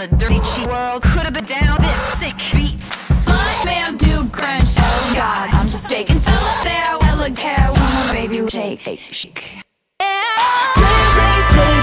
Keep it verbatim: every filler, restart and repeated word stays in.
the dirty cheat world. Could've been down this sick beats. My man, blue grand show. God, I'm just taking to the fair. Well, look here, one more baby, shake, shake. Yeah, please, please, please.